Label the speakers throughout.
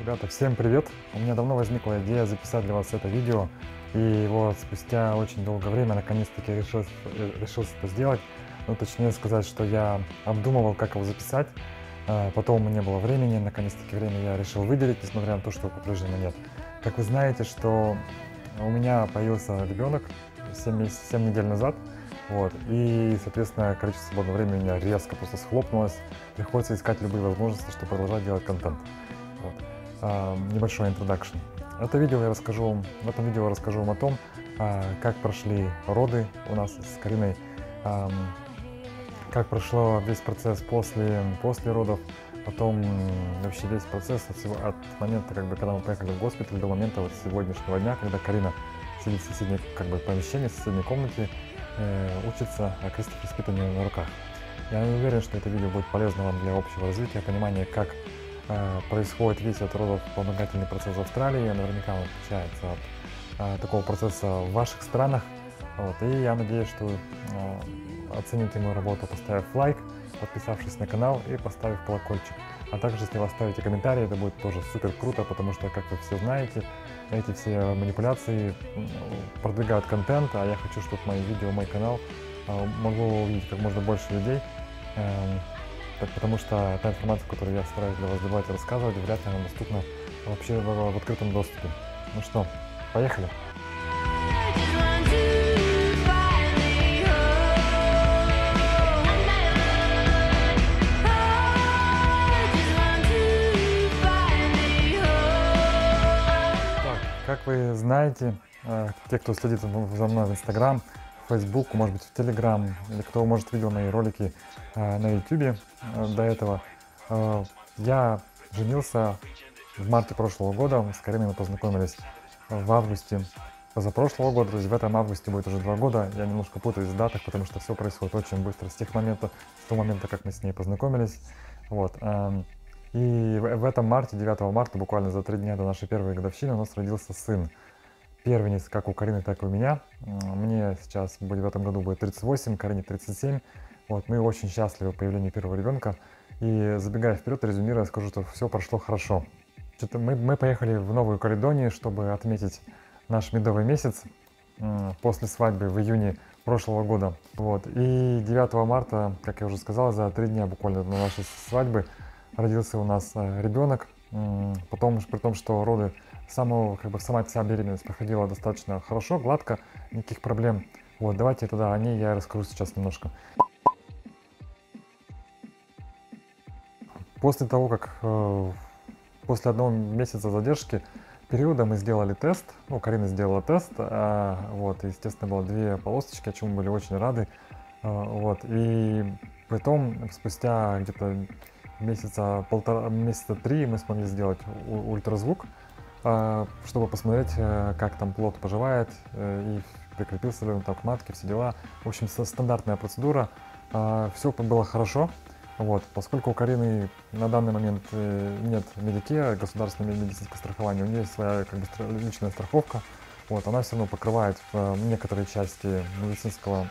Speaker 1: Ребята, всем привет! У меня давно возникла идея записать для вас это видео, и вот спустя очень долгое время наконец-таки решился это сделать. Ну, точнее сказать, что я обдумывал, как его записать, потом не было времени, наконец-таки время я решил выделить, несмотря на то, что его по-прежнему нет. Как вы знаете, что у меня появился ребенок 7 недель назад, вот, и, соответственно, количество свободного времени у меня резко просто схлопнулось, приходится искать любые возможности, чтобы продолжать делать контент. Вот. Небольшой introduction. В этом видео я расскажу вам о том, как прошли роды у нас с Кариной, как прошел весь процесс после родов, потом вообще весь процесс от момента, когда мы поехали в госпиталь, до момента вот сегодняшнего дня, когда Карина сидит в соседнем помещении, в соседней комнате, учится крестовому воспитанию на руках. Я уверен, что это видео будет полезно вам для общего развития, понимания, как происходит весь этот родовспомогательный процесс в Австралии. Наверняка он отличается от такого процесса в ваших странах. Вот. И я надеюсь, что оцените мою работу, поставив лайк, подписавшись на канал и поставив колокольчик. А также, если вы оставите комментарий, это будет тоже супер круто, потому что, как вы все знаете, эти все манипуляции продвигают контент, а я хочу, чтобы мои видео, мой канал могло увидеть как можно больше людей. Потому что та информация, которую я стараюсь для вас давать и рассказывать, вряд ли она доступна вообще в открытом доступе. Ну что, поехали! Так, как вы знаете, те, кто следит за мной в Instagram, Facebook, может быть в Telegram, или кто, может, видел мои ролики на YouTube до этого. Я женился в марте прошлого года, с Кариной мы познакомились в августе позапрошлого года, то есть в этом августе будет уже 2 года. Я немножко путаюсь в датах, потому что все происходит очень быстро с того момента, как мы с ней познакомились. Вот. И в этом марте, 9 марта, буквально за 3 дня до нашей первой годовщины, у нас родился сын. Первенец как у Карины, так и у меня. Мне сейчас в этом году будет 38, Карине 37. Вот, мы очень счастливы появлению первого ребенка. И забегая вперед, резюмируя, скажу, что все прошло хорошо. Мы поехали в Новую Каледонию, чтобы отметить наш медовый месяц после свадьбы в июне прошлого года. Вот. И 9 марта, как я уже сказал, за 3 дня буквально до нашей свадьбы родился у нас ребенок. Потом, при том, что роды, сама вся беременность проходила достаточно хорошо, гладко, никаких проблем. Вот, давайте тогда о ней я расскажу сейчас немножко. После того, как после 1 месяца задержки периода мы сделали тест, Карина сделала тест, вот, и, естественно, было 2 полосочки, о чем мы были очень рады. Вот, и потом, спустя где-то месяца 3 мы смогли сделать ультразвук, чтобы посмотреть, как там плод поживает, и прикрепился ли он там к матке, все дела. В общем, стандартная процедура, все было хорошо. Вот, поскольку у Карины на данный момент нет Medicare, государственного медицинского страхования, у нее есть своя личная страховка, вот, она все равно покрывает некоторые части медицинского,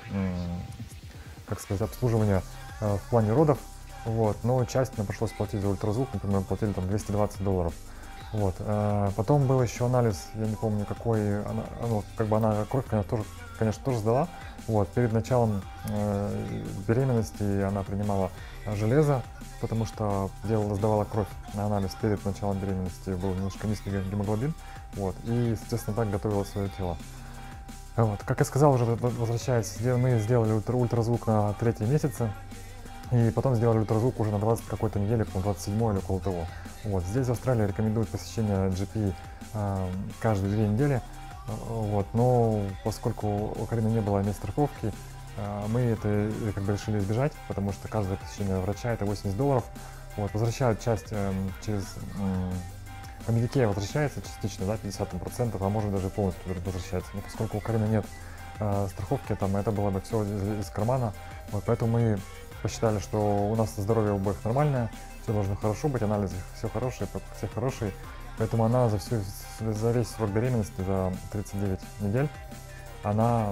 Speaker 1: обслуживания в плане родов. Вот, но часть нам пришлось платить за ультразвук, например, мы платили там $220. Вот, потом был еще анализ, я не помню какой, она кровь, конечно, тоже сдала. Вот, перед началом беременности она принимала железо, потому что сдавала кровь на анализ перед началом беременности, был немножко низкий гемоглобин, вот, и, соответственно, так готовила свое тело. Вот, как я сказал, уже возвращаясь, мы сделали ультразвук на 3-й месяце. И потом сделали ультразвук уже на 20 какой-то неделе, потом 27 или около того. Вот. Здесь в Австралии рекомендуют посещение GP каждые 2 недели. Вот. Но поскольку у Карины не было медстраховки, мы это решили избежать, потому что каждое посещение врача это $80. Вот. Возвращают часть через по Medicare возвращается частично, да, 50%, а может даже полностью возвращается. Но поскольку у Карины нет страховки, это было бы все из кармана. Вот. Поэтому мы посчитали, что у нас здоровье у обоих нормальное, все должно хорошо быть, анализы все хорошие, все хорошие. Поэтому она за весь срок беременности, за 39 недель, она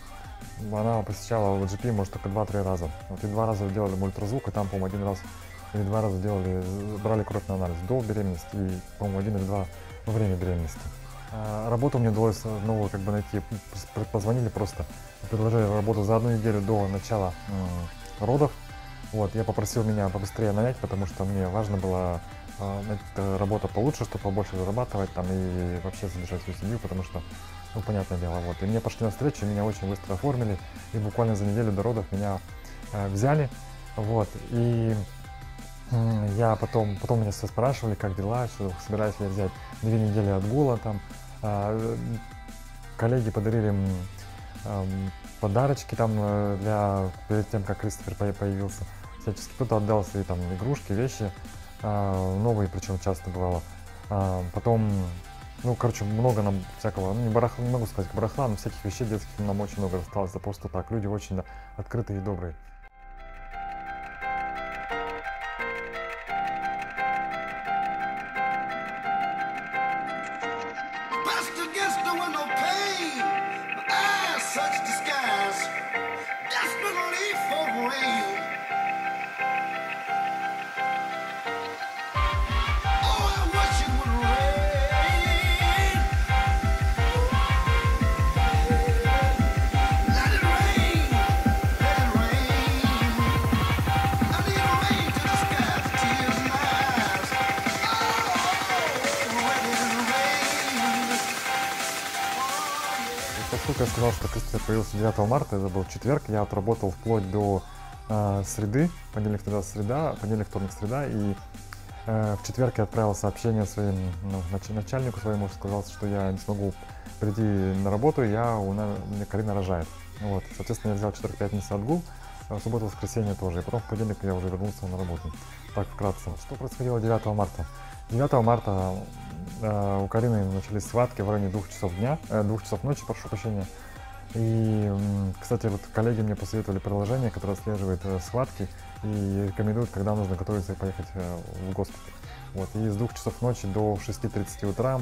Speaker 1: посещала GP, может, только 2-3 раза. Вот, и 2 раза делали ультразвук, и там, по-моему, 1 раз или 2 раза делали, брали кровь на анализ до беременности и, по-моему, 1 или 2 во время беременности. Работу мне удалось новую как бы найти, позвонили просто, предложили работу за 1 неделю до начала родов. Вот, я попросил меня побыстрее нанять, потому что мне важно было работа получше, чтобы побольше зарабатывать там и вообще содержать свою семью, потому что, ну, понятное дело, вот. И мне пошли навстречу, меня очень быстро оформили, и буквально за неделю до родов меня взяли, вот. И я потом меня все спрашивали, как дела, что собираюсь ли я взять 2 недели отгула там. Коллеги подарили подарочки там перед тем, как Кристофер появился. Всячески кто-то отдал свои там игрушки, вещи, новые, причем часто бывало. Потом, ну, короче, много нам всякого, ну, не могу сказать барахла, но всяких вещей детских нам очень много осталось, за просто так. Люди очень открытые и добрые. Поскольку я сказал, что Кристофер появился 9 марта, это был четверг, я отработал вплоть до среды, понедельник, вторник, среда, и в четверг я отправил сообщение своим начальнику своему, сказал, что я не смогу прийти на работу, у меня Карина рожает. Вот, соответственно, я взял четверг, пятницу отгул, субботу, воскресенье тоже, и потом в понедельник я уже вернулся на работу. Так, вкратце. Что происходило 9 марта? 9 марта у Карины начались схватки в районе 2 часов дня, 2 часов ночи, прошу прощения. И, кстати, вот коллеги мне посоветовали приложение, которое отслеживает схватки и рекомендует, когда нужно готовиться и поехать в госпиталь. Вот, и с 2 часов ночи до 6:30 утра,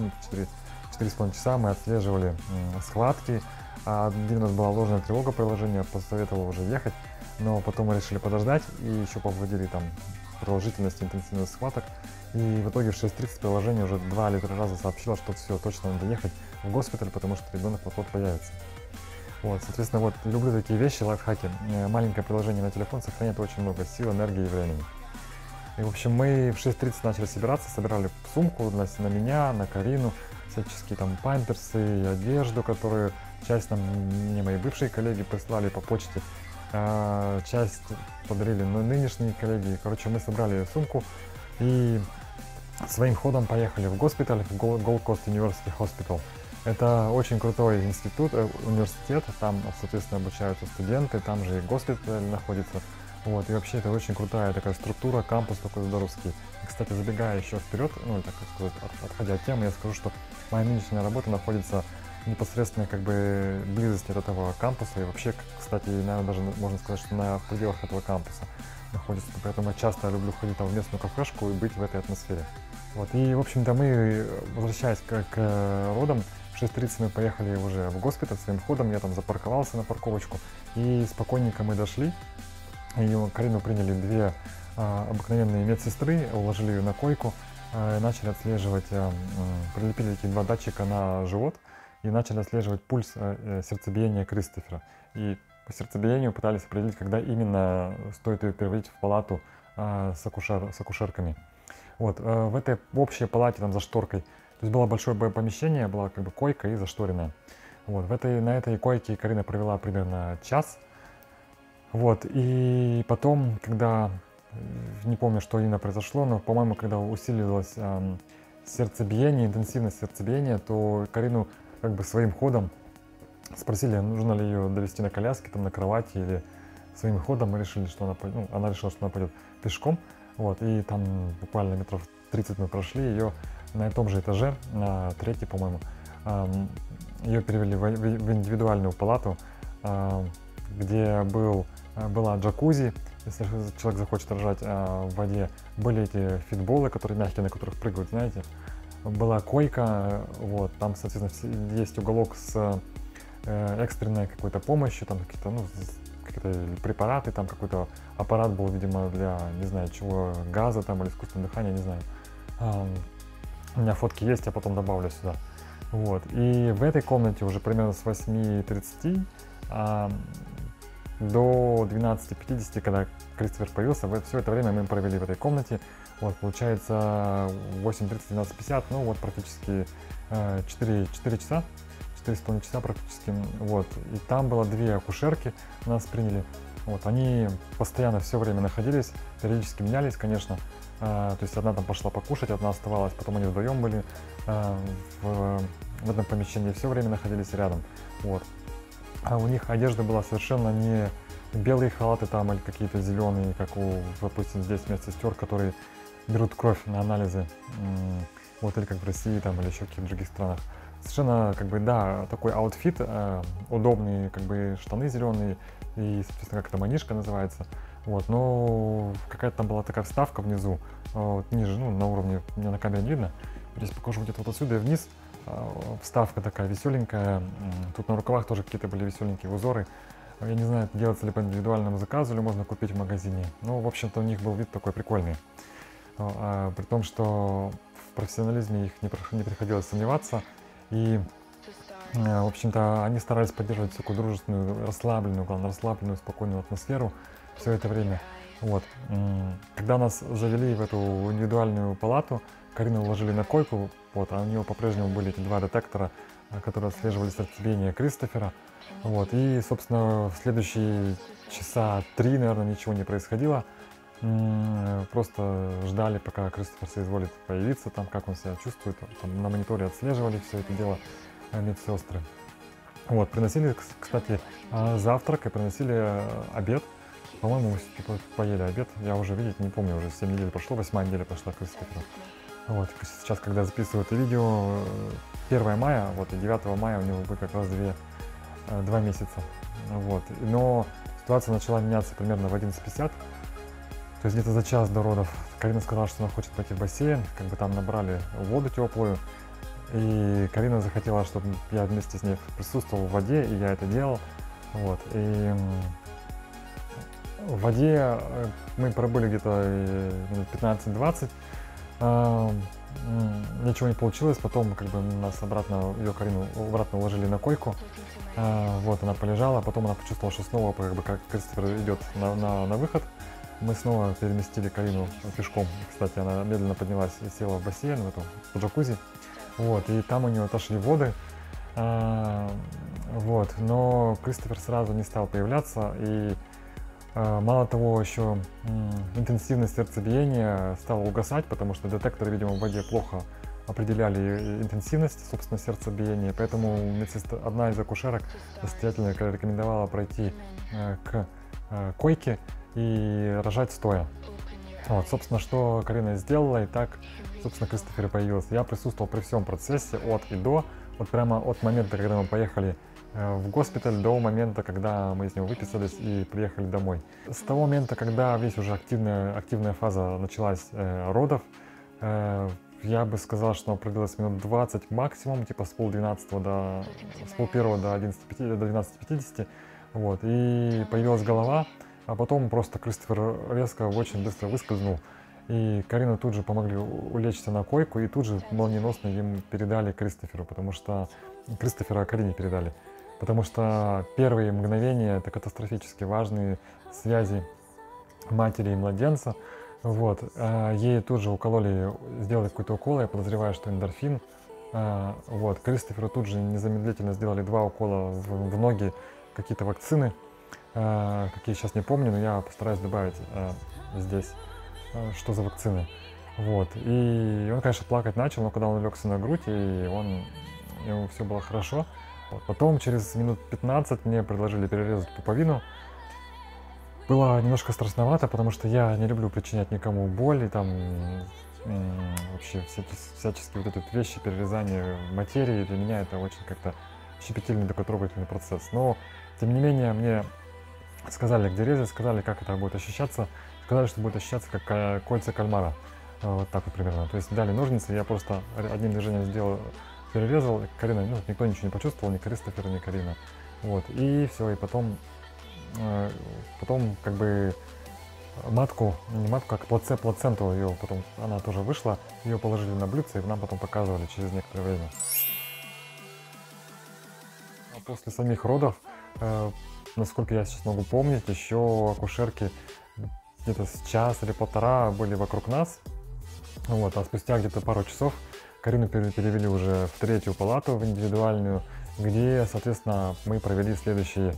Speaker 1: 4,5 часа мы отслеживали схватки. Один у нас была ложная тревога, приложение посоветовало уже ехать, но потом мы решили подождать и еще поводили там продолжительность интенсивность схваток. И в итоге в 6:30 приложение уже 2 или 3 раза сообщило, что все, точно надо ехать в госпиталь, потому что ребенок вот-вот появится. Вот, соответственно, вот люблю такие вещи, лайфхаки. Маленькое приложение на телефон сохраняет очень много сил, энергии и времени. И, в общем, мы в 6:30 начали собирали сумку на меня, на Карину, всяческие там памперсы и одежду, которую часть мне мои бывшие коллеги прислали по почте, часть подарили нынешние коллеги. Короче, мы собрали сумку и своим ходом поехали в госпиталь, в Gold Coast University Hospital. Это очень крутой университет, там, соответственно, обучаются студенты, там же и госпиталь находится. Вот, и вообще это очень крутая такая структура, кампус такой здоровский. И, кстати, забегая еще вперед, ну, так сказать, отходя от темы, я скажу, что моя нынешняя работа находится непосредственно как бы близости от этого кампуса. И вообще, кстати, наверное, даже можно сказать, что на пределах этого кампуса находится. Поэтому я часто люблю ходить там в местную кафешку и быть в этой атмосфере. Вот, и, в общем-то, мы, возвращаясь к родам, в 6:30 мы поехали уже в госпиталь своим ходом, я там запарковался на парковочку, и спокойненько мы дошли, и Карину приняли 2 обыкновенные медсестры, уложили ее на койку, начали отслеживать, прилепили такие 2 датчика на живот, и начали отслеживать пульс, сердцебиения Кристофера. И по сердцебиению пытались определить, когда именно стоит ее переводить в палату с акушерками. Вот, в этой общей палате там за шторкой, то есть было большое помещение, была как бы койка и зашторенная. Вот, на этой койке Карина провела примерно час. Вот, и потом, когда, не помню, что именно произошло, но, по-моему, когда усилилось сердцебиение, интенсивность сердцебиения, то Карину как бы своим ходом спросили, нужно ли ее довести на коляске, там, на кровати, или своим ходом мы решили, что она решила, что она пойдет пешком. Вот, и там буквально метров 30 мы прошли, ее на том же этаже, на 3-й, по-моему, ее перевели в индивидуальную палату, где была джакузи, если человек захочет рожать в воде, были эти фитболы, которые мягкие, на которых прыгают, знаете, была койка, вот, там, соответственно, есть уголок с экстренной какой-то помощью, там какие-то, какие-то препараты, там какой-то аппарат был, видимо, для, не знаю, чего, газа там или искусственного дыхания, не знаю. У меня фотки есть, я потом добавлю сюда. Вот. И в этой комнате уже примерно с 8:30 до 12:50, когда Кристофер появился, все это время мы провели в этой комнате. Вот, получается 8:30-12:50, ну вот практически 4 часа, 4,5 часа практически. Вот. И там было 2 акушерки, нас приняли. Вот, они постоянно все время находились, периодически менялись, конечно. То есть одна там пошла покушать, одна оставалась, потом они вдвоем были в этом помещении, все время находились рядом. Вот. А у них одежда была совершенно не белые халаты там или какие-то зеленые, как у, допустим, здесь медсестер, которые берут кровь на анализы, вот, или как в России там или еще в каких-то других странах. Совершенно, как бы, да, такой аутфит, удобные, как бы, штаны зеленые и, соответственно, как это, манишка называется. Вот, но какая-то там была такая вставка внизу, вот, ниже, ну, на уровне, меня на камере не видно. Здесь покажу где-то вот отсюда и вниз. Вставка такая веселенькая. Тут на рукавах тоже какие-то были веселенькие узоры. Я не знаю, делается ли по индивидуальному заказу или можно купить в магазине. Ну, в общем-то, у них был вид такой прикольный. При том, что в профессионализме их не приходилось сомневаться. И, в общем-то, они старались поддерживать такую дружественную, расслабленную, главное, расслабленную, спокойную атмосферу все это время. Вот. Когда нас завели в эту индивидуальную палату, Карину уложили на койку, вот, а у нее по-прежнему были эти 2 детектора, которые отслеживали сердцебиение Кристофера. Вот. И, собственно, в следующие часа 3, наверное, ничего не происходило. Просто ждали, пока Кристофер соизволит появиться, там, как он себя чувствует. Там на мониторе отслеживали все это дело медсестры. Вот. Приносили, кстати, завтрак и приносили обед. По-моему, типа, поели обед. Я уже, видите, не помню, уже 7 недель прошло, 8-я неделя прошла Кристофера. Вот, сейчас, когда я записываю это видео, 1 мая, вот, и 9 мая у него будет как раз 2 месяца. Вот. Но ситуация начала меняться примерно в 11:50, то есть где-то за час до родов. Карина сказала, что она хочет пойти в бассейн, как бы там набрали воду теплую. И Карина захотела, чтобы я вместе с ней присутствовал в воде, и я это делал. Вот. И в воде мы пробыли где-то минут 15-20. Ничего не получилось, потом как бы нас обратно, ее Карину обратно уложили на койку. Вот, она полежала, потом она почувствовала, что снова как Кристофер идет на выход. Мы снова переместили Карину пешком. Кстати, она медленно поднялась и села в бассейн, в джакузи. Вот, и там у нее отошли воды. Вот, но Кристофер сразу не стал появляться, и мало того, еще интенсивность сердцебиения стала угасать, потому что детекторы, видимо, в воде плохо определяли интенсивность, собственно, сердцебиения, поэтому одна из акушерок настоятельно рекомендовала пройти к койке и рожать стоя. Вот, собственно, что Карина сделала, и так, собственно, Кристофер появился. Я присутствовал при всем процессе от и до, вот прямо от момента, когда мы поехали в госпиталь, до момента, когда мы из него выписались и приехали домой. С того момента, когда весь уже активная фаза началась родов, я бы сказал, что продлилось минут 20 максимум, типа с 10:30 до 12:50, вот, и появилась голова, а потом просто Кристофер резко, очень быстро выскользнул, и Карину тут же помогли улечься на койку, и тут же молниеносно им передали Кристоферу, потому что Кристофера Карине передали. Потому что первые мгновения — это катастрофически важные связи матери и младенца. Вот. Ей тут же сделали какой-то укол, я подозреваю, что эндорфин. Вот. Кристоферу тут же незамедлительно сделали 2 укола в ноги, какие-то вакцины, какие сейчас не помню, но я постараюсь добавить здесь, что за вакцины. Вот. И он, конечно, плакать начал, но когда он легся на грудь, и ему все было хорошо. Потом, через минут 15, мне предложили перерезать пуповину. Было немножко страшновато, потому что я не люблю причинять никому боль, и там вообще всяческие вот эти вещи, перерезание материи, для меня это очень как-то щепетильный такой трогательный процесс. Но, тем не менее, мне сказали, где резать, сказали, как это будет ощущаться, сказали, что будет ощущаться как кольца кальмара, вот так вот примерно. То есть дали ножницы, я просто одним движением перерезал. Карина, никто ничего не почувствовал, ни Кристофер, ни Карина. Вот, и все, и потом потом как бы матку, не матку, как плаценту ее потом, она тоже вышла, ее положили на блюдце и нам потом показывали через некоторое время. А после самих родов, насколько я сейчас могу помнить, еще акушерки где-то с час или полтора были вокруг нас, вот, а спустя где-то пару часов Карину перевели уже в третью палату, в индивидуальную, где, соответственно, мы провели следующие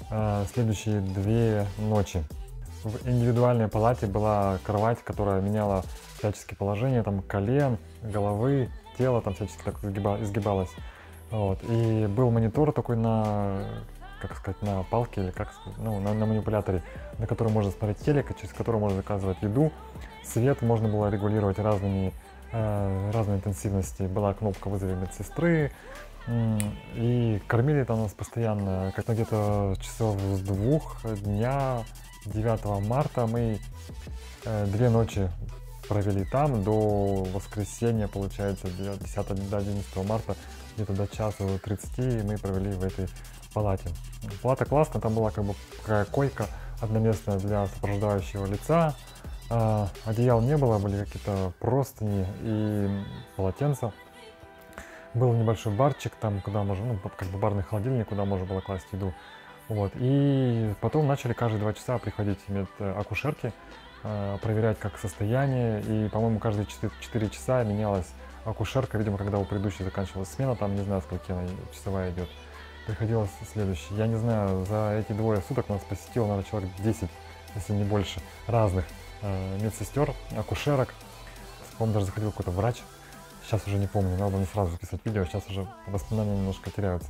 Speaker 1: 2 ночи. В индивидуальной палате была кровать, которая меняла всячески положение, там, колен, головы, тело, там всячески так изгибалось. Вот. И был монитор такой на, как сказать, на палке, или как сказать, ну, на манипуляторе, на котором можно смотреть телек, через который можно заказывать еду. Свет можно было регулировать разной интенсивности. Была кнопка «Вызови медсестры». И кормили там нас постоянно, как-то где-то часов с 2 дня, 9 марта мы 2 ночи провели там, до воскресенья, получается, 10-11 марта, где-то до 1:30 мы провели в этой палате. Палата классная, там была как бы такая койка одноместная для сопровождающего лица, одеял не было, были какие-то простыни и полотенца. Был небольшой барчик, там, куда можно, ну, как бы барный холодильник, куда можно было класть еду. Вот. И потом начали каждые 2 часа приходить медакушерки, проверять как состояние. И, по-моему, каждые 4 часа менялась акушерка. Видимо, когда у предыдущей заканчивалась смена, там не знаю, сколько она часовая идет, приходилось следующий. Я не знаю, за эти 2 суток нас посетило, наверное, человек 10, если не больше, разных медсестер, акушерок. По-моему, даже заходил какой-то врач. Сейчас уже не помню, надо не сразу записывать видео, сейчас уже воспоминания немножко теряются.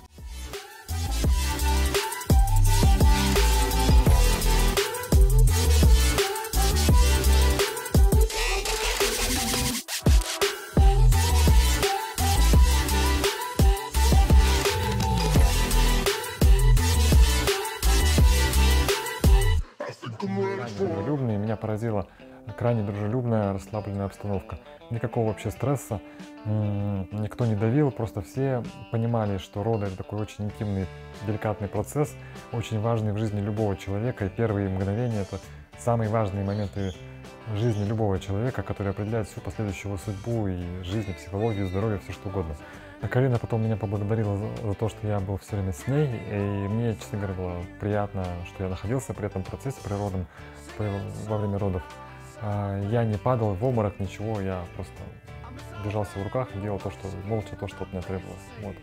Speaker 1: Дружелюбные, меня поразила крайне дружелюбная, расслабленная обстановка. Никакого вообще стресса, никто не давил, просто все понимали, что роды — это такой очень интимный, деликатный процесс, очень важный в жизни любого человека, и первые мгновения — это самые важные моменты в жизни любого человека, которые определяют всю последующую его судьбу и жизнь, психологию, здоровье, все что угодно. А Карина потом меня поблагодарила за то, что я был все время с ней, и мне, честно говоря, было приятно, что я находился при этом процессе, во время родов. Я не падал в обморок, ничего, я просто держался в руках и делал то, что молча, то, что от меня требовалось. Вот.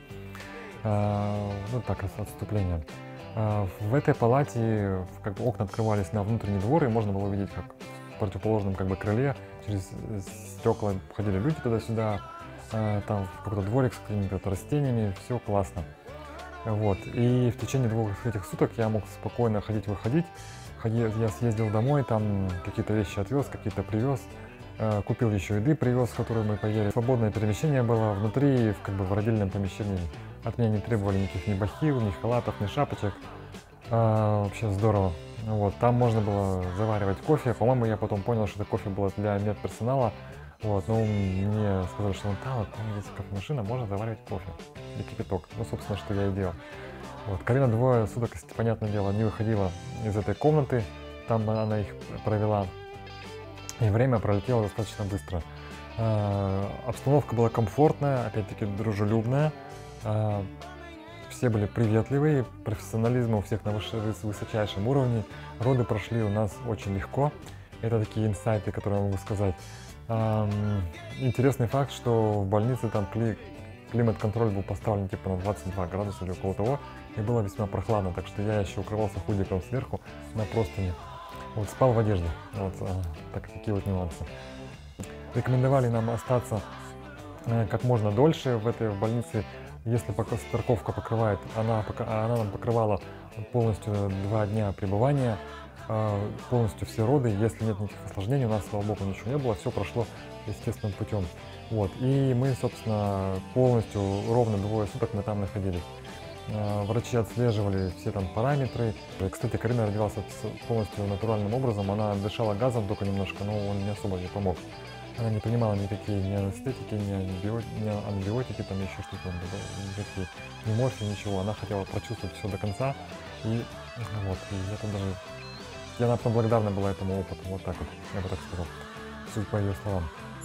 Speaker 1: Ну так, отступление. В этой палате как бы окна открывались на внутренний двор, и можно было увидеть, как в противоположном как бы крыле через стекла ходили люди туда-сюда, там какой-то дворик с какими-то растениями, все классно. Вот. И в течение 2 этих суток я мог спокойно ходить-выходить. Я съездил домой, там какие-то вещи отвез, какие-то привез, купил еще еды, привез, которую мы поели. Свободное перемещение было внутри, как бы в родильном помещении. От меня не требовали никаких ни бахил, ни халатов, ни шапочек. Вообще здорово. Вот. Там можно было заваривать кофе. По-моему, я потом понял, что это кофе было для медперсонала. Вот. Но мне сказали, что там есть кофемашина, можно заваривать кофе и кипяток. Ну, собственно, что я и делал. Вот. Карина 2 суток, понятное дело, не выходила из этой комнаты, там она их провела, и время пролетело достаточно быстро. Обстановка была комфортная, опять-таки дружелюбная, все были приветливые, профессионализм у всех на высочайшем уровне, роды прошли у нас очень легко, это такие инсайты, которые я могу сказать. Интересный факт, что в больнице там климат-контроль был поставлен типа на 22 градуса или около того, и было весьма прохладно, так что я еще укрывался худиком сверху на простыне. Вот, спал в одежде. Вот, такие вот нюансы. Рекомендовали нам остаться как можно дольше в больнице. Если страховка покрывает, она нам покрывала полностью 2 дня пребывания, полностью все роды. Если нет никаких осложнений, у нас, слава богу, ничего не было, все прошло естественным путем. Вот. И мы, собственно, полностью ровно 2 суток мы там находились. Врачи отслеживали все там параметры. Кстати, Карина родилась полностью натуральным образом. Она дышала газом только немножко, но он не особо ей помог. Она не принимала никакие ни анестетики, ни антибиотики, там еще что-то, никакие, ни морфий, ничего. Она хотела прочувствовать все до конца. И вот, и это даже... Я, наверное, благодарна была этому опыту, вот так вот, я бы так сказал, суть по ее словам.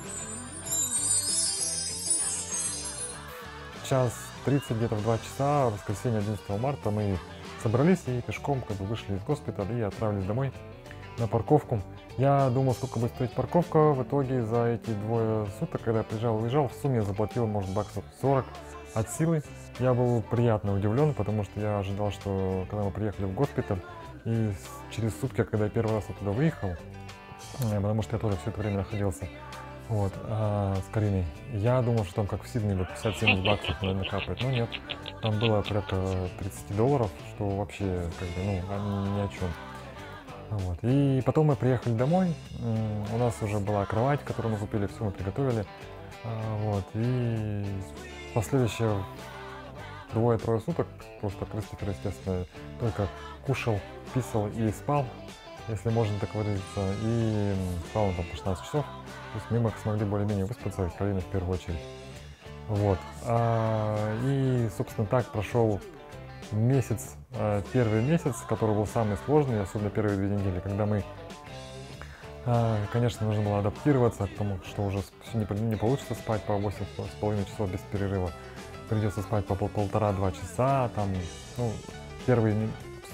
Speaker 1: Час 30, где-то в 2 часа, в воскресенье 11 марта мы собрались и пешком как бы вышли из госпиталя и отправились домой на парковку. Я думал, сколько будет стоить парковка. В итоге за эти 2 суток, когда я приезжал и уезжал, в сумме я заплатил, может, баксов 40 от силы. Я был приятно удивлен, потому что я ожидал, что когда мы приехали в госпиталь, и через сутки, когда я первый раз оттуда выехал, потому что я тоже все это время находился вот, с Кариной, я думал, что там как в Сиднее 50-70 баксов, наверное, капает. Но нет, там было порядка $30, что вообще как бы, ну, ни о чем. Вот. И потом мы приехали домой, у нас уже была кровать, которую мы купили, все мы приготовили. Вот. И последующие 2-3 суток просто Кристофер, естественно, только кушал, писал и спал, если можно так выразиться. И спал он там по 16 часов. То есть мы смогли более-менее выспаться, Карина в первую очередь. Вот. И, собственно, так прошел месяц, первый месяц, который был самый сложный, особенно первые 2 недели, когда мы, конечно, нужно было адаптироваться к тому, что уже не получится спать по 8,5 часов без перерыва. Придется спать по 1,5-2 часа, там, ну, первые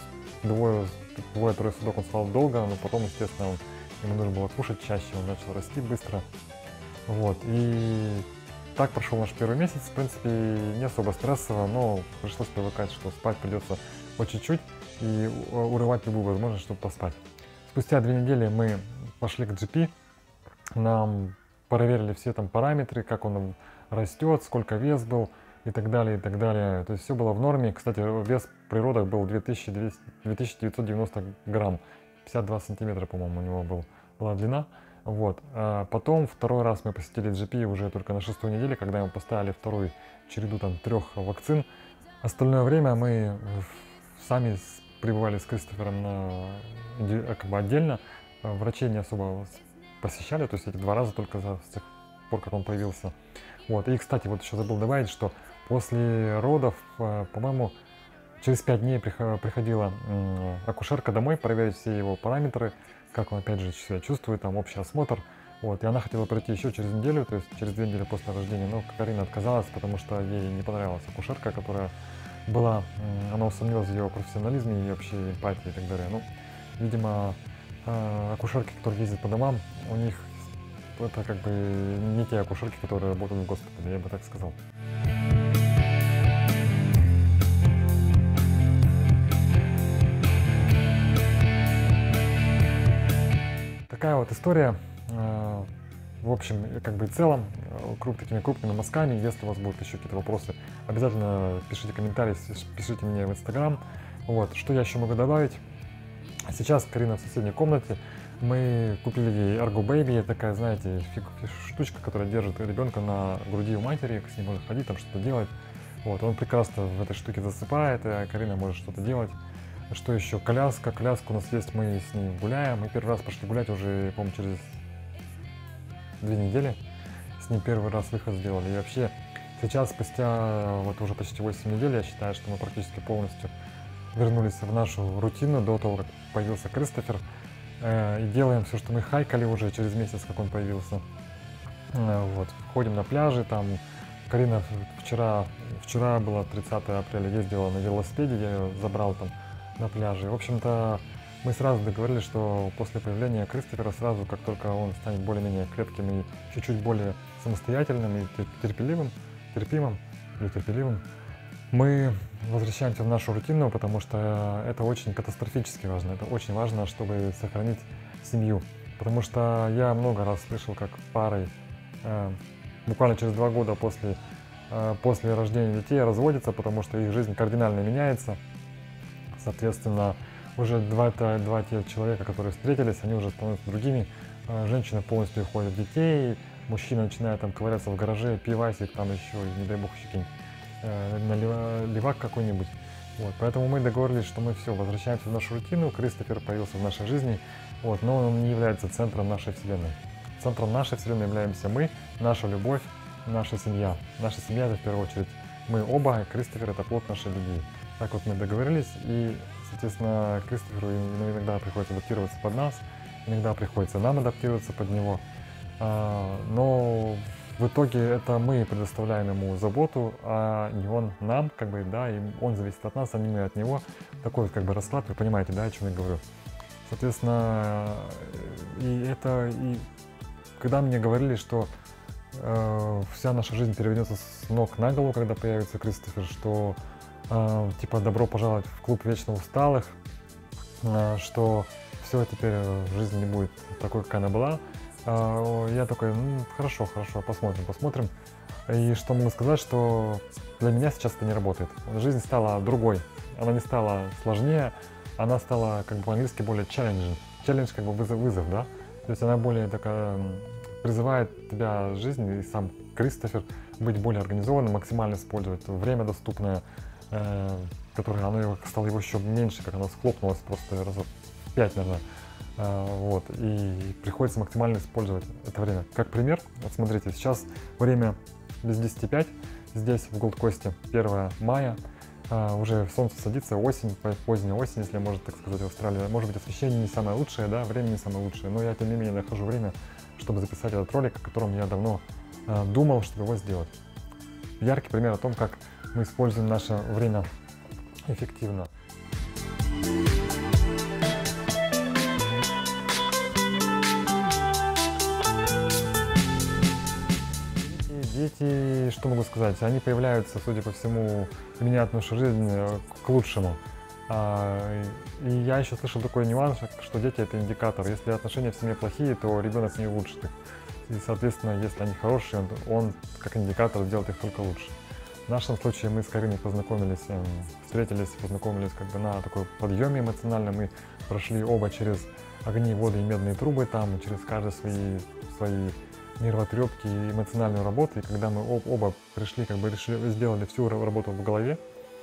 Speaker 1: 2-3 суток он спал долго, но потом, естественно, ему нужно было кушать чаще, он начал расти быстро. Вот, и так прошел наш первый месяц, в принципе, не особо стрессово, но пришлось привыкать, что спать придется по чуть-чуть и урывать любую возможность, чтобы поспать. Спустя 2 недели мы пошли к GP, нам проверили все там параметры, как он растет, сколько вес был и так далее, и так далее. То есть все было в норме. Кстати, вес при родах был 2990 грамм, 52 сантиметра, по-моему, у него была длина. Вот. Потом второй раз мы посетили GP уже только на 6-й неделе, когда ему поставили вторую череду там 3 вакцин. Остальное время мы сами пребывали с Кристофером как бы отдельно. Врачей не особо посещали, то есть эти 2 раза только с тех пор, как он появился. Вот. И, кстати, вот еще забыл добавить, что после родов, по-моему, через 5 дней приходила акушерка домой проверить все его параметры, как он опять же себя чувствует, там общий осмотр. Вот. И она хотела пройти еще через неделю, то есть через 2 недели после рождения, но Карина отказалась, потому что ей не понравилась акушерка, которая была, она усомнилась в ее профессионализме и вообще эмпатии и так далее. Ну, видимо, акушерки, которые ездят по домам, у них это как бы не те акушерки, которые работают в госпитале, я бы так сказал. Такая вот история, в общем, как бы и целом, такими крупными мазками. Если у вас будут еще какие-то вопросы, обязательно пишите комментарии, пишите мне в Instagram. Вот, что я еще могу добавить? Сейчас Карина в соседней комнате. Мы купили ей Ergo Baby, такая, знаете, штучка, которая держит ребенка на груди у матери, с ней можно ходить, там что-то делать. Вот, он прекрасно в этой штуке засыпает, а Карина может что-то делать. Что еще? Коляска у нас есть, мы с ней гуляем. Мы первый раз пошли гулять уже, по-моему, через 2 недели. С ней первый раз выход сделали. И вообще, сейчас, спустя вот уже почти 8 недель, я считаю, что мы практически полностью вернулись в нашу рутину до того, как появился Кристофер. И делаем все, что мы хайкали уже через месяц, как он появился. Вот, ходим на пляжи, там Карина вчера было 30 апреля, ездила на велосипеде, я ее забрал там на пляже. В общем-то, мы сразу договорились, что после появления Кристофера, сразу, как только он станет более-менее крепким и чуть-чуть более самостоятельным и терпимым, мы возвращаемся в нашу рутину, потому что это очень катастрофически важно. Это очень важно, чтобы сохранить семью. Потому что я много раз слышал, как пары буквально через 2 года после рождения детей разводятся, потому что их жизнь кардинально меняется. Соответственно, уже два тех человека, которые встретились, они уже становятся другими. Женщина полностью уходит в детей, мужчина начинает там ковыряться в гараже, пивасик, там еще, не дай бог, еще какой-нибудь левак какой-нибудь. Вот, поэтому мы договорились, что мы все, возвращаемся в нашу рутину. Кристофер появился в нашей жизни, вот, но он не является центром нашей вселенной. центром нашей вселенной являемся мы, наша любовь, наша семья. Наша семья — это в первую очередь мы оба, Кристофер — это плод нашей любви. Так вот мы договорились, и, соответственно, Кристоферу иногда приходится адаптироваться под нас, иногда приходится нам адаптироваться под него. Но в итоге это мы предоставляем ему заботу, а не он нам, как бы, да, и он зависит от нас, а не мы от него. Такой вот, как бы, расклад, вы понимаете, да, о чем я говорю. Соответственно, и когда мне говорили, что вся наша жизнь перевернется с ног на голову, когда появится Кристофер, что типа добро пожаловать в клуб вечно усталых, что все теперь жизнь не будет такой, как она была. Я такой, ну, хорошо, посмотрим. И что могу сказать, что для меня сейчас это не работает. Жизнь стала другой, она не стала сложнее, она стала, как бы по-английски, более challenging. Challenge, как бы вызов, да? То есть она более такая, призывает тебя жизнь и сам Кристофер быть более организованным, максимально использовать время доступное, которое оно стало его еще меньше, как оно схлопнулось просто раза в 5, наверное. Вот, и приходится максимально использовать это время. Как пример, вот смотрите, сейчас время без 10:05, здесь в Голд-Косте 1 мая, уже солнце садится, осень, поздняя осень, если можно так сказать, в Австралии. Может быть, освещение не самое лучшее, да, время не самое лучшее, но я тем не менее нахожу время, чтобы записать этот ролик, о котором я давно думал, чтобы его сделать. Яркий пример о том, как мы используем наше время эффективно. Дети, что могу сказать, они появляются, судя по всему, и меняют нашу жизнь к лучшему. И я еще слышал такой нюанс, что дети — это индикатор. Если отношения в семье плохие, то ребенок не улучшит их. И, соответственно, если они хорошие, он как индикатор делает их только лучше. В нашем случае мы с Кариной познакомились как бы на такой подъеме эмоциональном. Мы прошли оба через огни, воды и медные трубы, там через каждый свои нервотрепки и эмоциональную работу. И когда мы оба пришли, как бы сделали всю работу в голове,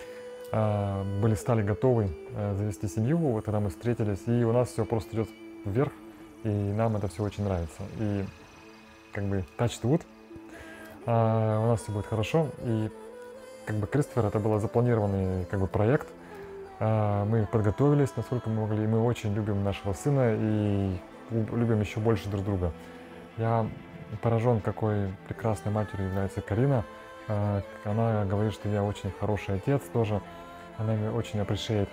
Speaker 1: стали готовы завести семью, вот когда мы встретились, и у нас все просто идет вверх, и нам это все очень нравится. И как бы touch wood, у нас все будет хорошо. И как бы Кристофер — это был запланированный как бы проект. Мы подготовились, насколько мы могли, и мы очень любим нашего сына и любим еще больше друг друга. Я поражен, какой прекрасной матерью является Карина. Она говорит, что я очень хороший отец тоже. Она меня очень appreciate.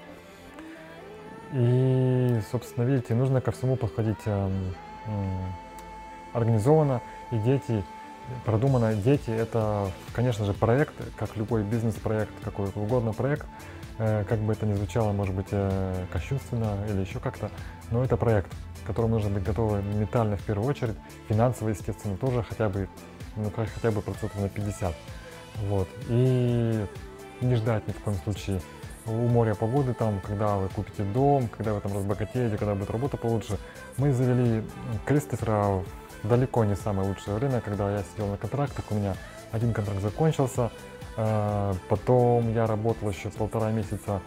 Speaker 1: И, собственно, видите, нужно ко всему подходить организованно. И дети, продуманно. Дети — это, конечно же, проект, как любой бизнес-проект, какой угодно проект. Как бы это ни звучало, может быть, кощунственно или еще как-то, но это проект, к которому нужно быть готовы ментально в первую очередь, финансово, естественно, тоже хотя бы процентов на 50. Вот. И не ждать ни в коем случае у моря погоды, там, когда вы купите дом, когда вы там разбогатеете, когда будет работа получше. Мы завели Кристофера далеко не самое лучшее время, когда я сидел на контрактах, у меня один контракт закончился, потом я работал еще 1,5 месяца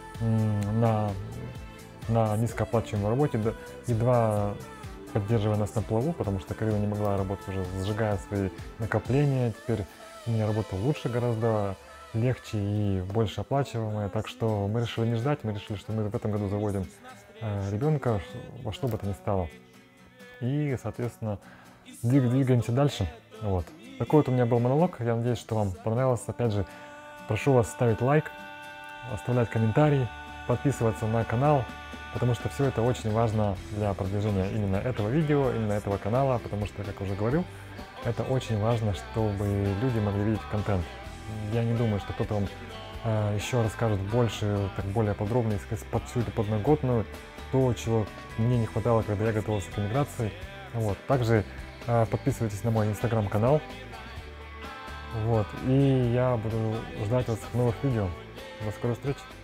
Speaker 1: на низкооплачиваемой работе, едва поддерживая нас на плаву, потому что Карина не могла работать уже, сжигая свои накопления. Теперь у меня работа лучше гораздо, легче и больше оплачиваемая. Так что мы решили не ждать, мы решили, что мы в этом году заводим ребенка, во что бы то ни стало. И, соответственно, двигаемся дальше. Вот. Такой вот у меня был монолог. Я надеюсь, что вам понравилось. Опять же, прошу вас ставить лайк, оставлять комментарии, подписываться на канал, потому что все это очень важно для продвижения именно этого видео, именно этого канала, потому что, как уже говорил, это очень важно, чтобы люди могли видеть контент. Я не думаю, что кто-то вам еще расскажет больше, так более подробно, под всю эту подноготную, то, чего мне не хватало, когда я готовился к эмиграции. Вот. Также подписывайтесь на мой инстаграм-канал. Вот. И я буду ждать вас в новых видео. До скорой встречи!